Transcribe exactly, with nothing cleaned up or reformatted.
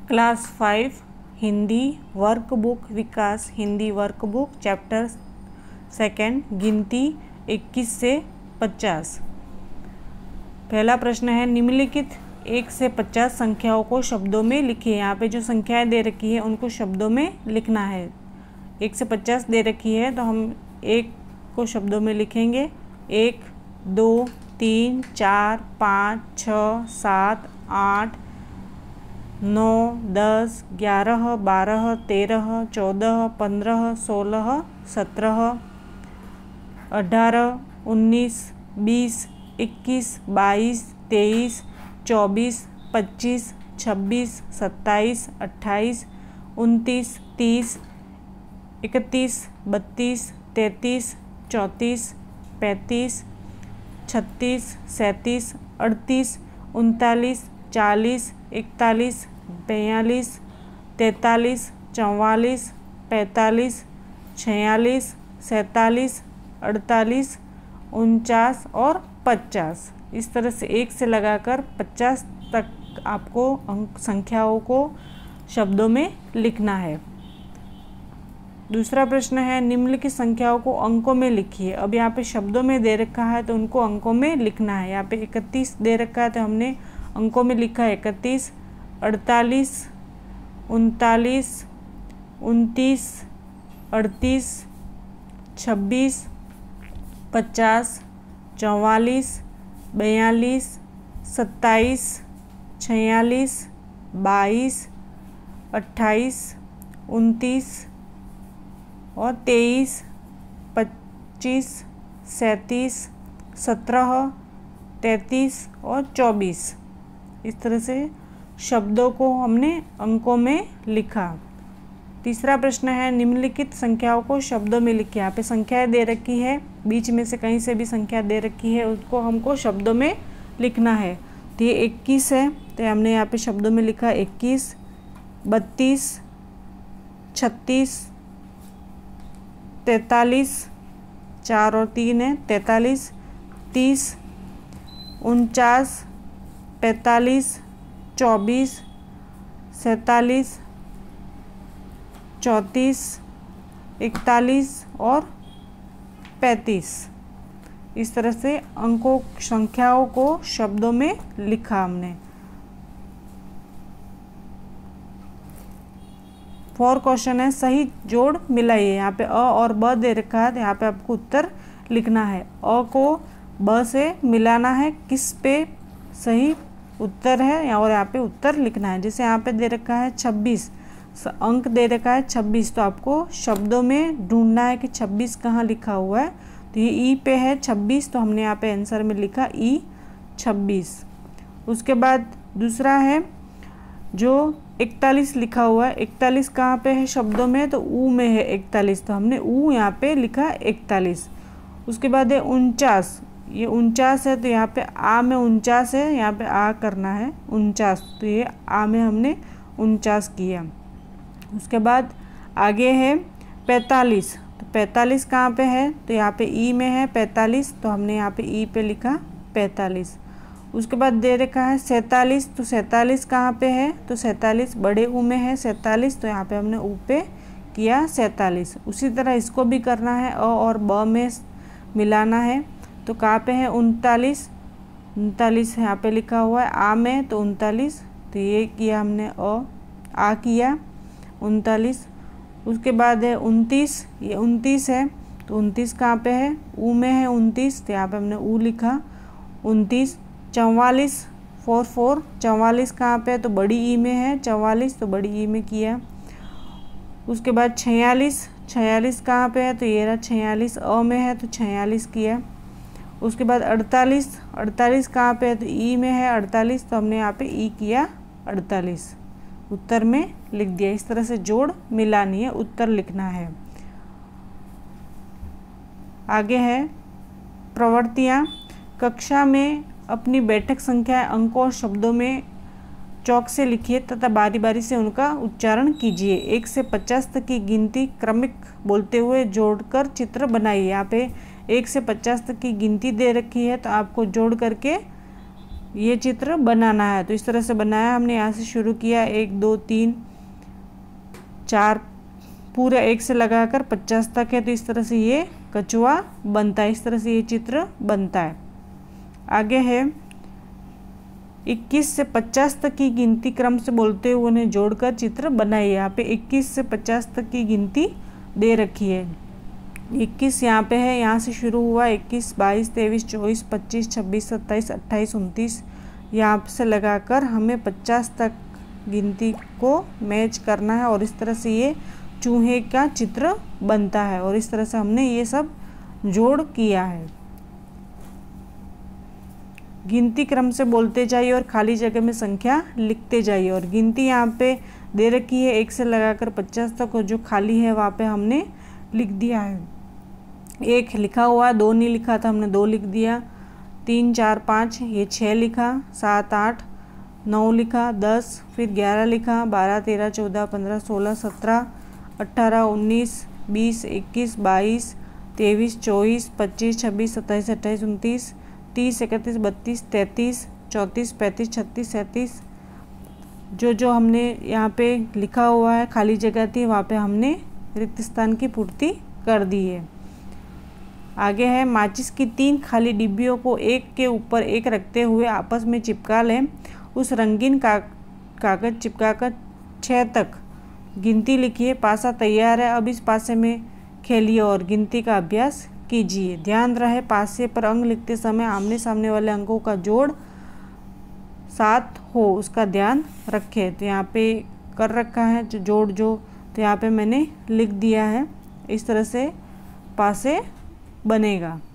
Class five Hindi workbook Vikas Hindi workbook chapter second गिनती इक्कीस से पचास। पहला प्रश्न है निम्नलिखित एक से पचास संख्याओं को शब्दों में लिखिए। यहाँ पे जो संख्याएं दे रखी है उनको शब्दों में लिखना है। एक से पचास दे रखी है तो हम एक को शब्दों में लिखेंगे। एक, दो, तीन, चार, पाँच, छः, सात, आठ, नौ, दस, ग्यारह, बारह, तेरह, चौदह, पंद्रह, सोलह, सत्रह, अठारह, उन्नीस, बीस, इक्कीस, बाईस, तेईस, चौबीस, पच्चीस, छब्बीस, सत्ताईस, अट्ठाईस, उनतीस, तीस, इकतीस, बत्तीस, तैंतीस, चौंतीस, पैंतीस, छत्तीस, सैंतीस, अड़तीस, उनतालीस, चालीस, इकतालीस, बयालीस, तैंतालीस, चौवालीस, पैंतालीस, छियालीस, सैंतालीस, अड़तालीस, उनचास और पचास। इस तरह से एक से लगाकर पचास तक आपको अंक संख्याओं को शब्दों में लिखना है। दूसरा प्रश्न है निम्नलिखित संख्याओं को अंकों में लिखिए। अब यहाँ पे शब्दों में दे रखा है तो उनको अंकों में लिखना है। यहाँ पे इकतीस दे रखा है तो हमने अंकों में लिखा है इकतीस, अड़तालीस, उनतालीस, उनतीस, अड़तीस, छब्बीस, पचास, चौवालीस, बयालीस, सत्ताईस, छियालीस, बाईस, अट्ठाईस, उनतीस और तेईस, पच्चीस, सैंतीस, सत्रह, तैंतीस और चौबीस। इस तरह से शब्दों को हमने अंकों में लिखा। तीसरा प्रश्न है निम्नलिखित संख्याओं को शब्दों में लिखिए। यहाँ पे संख्याएं दे रखी है, बीच में से कहीं से भी संख्या दे रखी है उसको हमको शब्दों में लिखना है। तो ये इक्कीस है तो हमने यहाँ पे शब्दों में लिखा इक्कीस, बत्तीस, छत्तीस, तैंतालीस, चार और तीन है तैंतालीस, तीस, उनचास, पैंतालीस, चौबीस, सैंतालीस, चौंतीस, इकतालीस और पैंतीस। इस तरह से अंकों संख्याओं को शब्दों में लिखा हमने। फोर क्वेश्चन है सही जोड़ मिलाइए। यहाँ पे अ और ब दे रखा है तो यहाँ पे आपको उत्तर लिखना है। अ को ब से मिलाना है, किस पे सही उत्तर है और यहाँ पे उत्तर लिखना है। जैसे यहाँ पे दे रखा है छब्बीस, अंक दे रखा है छब्बीस तो आपको शब्दों में ढूंढना है कि छब्बीस कहाँ लिखा हुआ है। तो ये ई पे है छब्बीस तो हमने यहाँ पे आंसर में लिखा ई छब्बीस। उसके बाद दूसरा है जो इकतालीस लिखा हुआ है, इकतालीस कहाँ पे है शब्दों में तो ऊ में है इकतालीस तो हमने ऊ यहाँ पे लिखा इकतालीस। उसके बाद है उनचास, ये उनचास है तो यहाँ पे आ में उनचास है, यहाँ पे आ करना है उनचास तो ये आ में हमने उनचास किया। उसके बाद आगे है पैंतालीस, तो पैंतालीस कहाँ पे है तो यहाँ पे ई में है पैंतालीस तो हमने यहाँ पे ई पे लिखा पैंतालीस। उसके बाद दे रखा है सैंतालीस, तो सैंतालीस कहाँ पे है तो सैंतालीस बड़े ऊ में है सैंतालीस तो यहाँ पे हमने ऊ पे किया सैंतालीस। उसी तरह इसको भी करना है अ और ब में मिलाना है तो कहाँ पे है उनतालीस, उनतालीस यहाँ पे लिखा हुआ है आ में तो उनतालीस तो ये किया हमने अ आ किया उनतालीस। उसके बाद है उनतीस, ये उनतीस है तो उनतीस कहाँ पे है ऊ में है उनतीस तो यहाँ पे हमने ऊ लिखा उनतीस। चौवालीस, फोर फोर, चौवालीस कहाँ पे है तो बड़ी ई में है चौवालीस तो बड़ी ई में किया। उसके बाद छियालीस, छियालीस कहाँ पे है तो ये रहा छियालीस अ में है तो छियालीस किया। उसके बाद अड़तालीस, अड़तालीस कहाँ पे है तो ई में है अड़तालीस तो हमने यहाँ पे ई किया अड़तालीस, उत्तर में लिख दिया। इस तरह से जोड़ मिलानी है, उत्तर लिखना है। आगे है प्रवृत्तियाँ। कक्षा में अपनी बैठक संख्या अंकों और शब्दों में चौक से लिखिए तथा बारी बारी से उनका उच्चारण कीजिए। एक से पचास तक की गिनती क्रमिक बोलते हुए जोड़कर चित्र बनाइए। यहाँ पे एक से पचास तक की गिनती दे रखी है तो आपको जोड़ करके ये चित्र बनाना है। तो इस तरह से बनाया हमने, यहाँ से शुरू किया, एक दो तीन चार, पूरा एक से लगाकर पचास तक है। तो इस तरह से ये कछुआ बनता है, इस तरह से ये चित्र बनता है। आगे है इक्कीस से पचास तक की गिनती क्रम से बोलते हुए उन्हें जोड़कर चित्र बनाइए। यहाँ पे इक्कीस से पचास तक की गिनती दे रखी है। इक्कीस यहाँ पे है, यहाँ से शुरू हुआ इक्कीस, बाईस, तेईस, चौबीस, पच्चीस, छब्बीस, सत्ताईस, अट्ठाईस, उनतीस, यहाँ से लगाकर हमें पचास तक गिनती को मैच करना है और इस तरह से ये चूहे का चित्र बनता है। और इस तरह से हमने ये सब जोड़ किया है। गिनती क्रम से बोलते जाइए और खाली जगह में संख्या लिखते जाइए। और गिनती यहाँ पे दे रखी है एक से लगाकर पचास तक, और जो खाली है वहाँ पे हमने लिख दिया है। एक लिखा हुआ है, दो नहीं लिखा था, हमने दो लिख दिया। तीन, चार, पाँच, ये छः लिखा। सात, आठ, नौ लिखा। दस, फिर ग्यारह लिखा। बारह, तेरह, चौदह, पंद्रह, सोलह, सत्रह, अट्ठारह, उन्नीस, बीस, इक्कीस, बाईस, तेईस, चौबीस, पच्चीस, छब्बीस, सत्ताईस, अट्ठाईस, उनतीस, तीस, इकतीस, बत्तीस, तैंतीस, चौंतीस, पैंतीस, छत्तीस, सैंतीस। जो जो हमने यहाँ पे लिखा हुआ है खाली जगह थी, वहाँ पे हमने रिक्त स्थान की पूर्ति कर दी है। आगे है माचिस की तीन खाली डिब्बियों को एक के ऊपर एक रखते हुए आपस में चिपका लें। उस रंगीन का कागज चिपकाकर छः तक गिनती लिखिए। पासा तैयार है, अब इस पासे में खेलिए और गिनती का अभ्यास कीजिए। ध्यान रहे पासे पर अंक लिखते समय आमने सामने वाले अंकों का जोड़ सात हो, उसका ध्यान रखें। तो यहाँ पे कर रखा है जो जोड़ जो, तो यहाँ पे मैंने लिख दिया है। इस तरह से पासे बनेगा।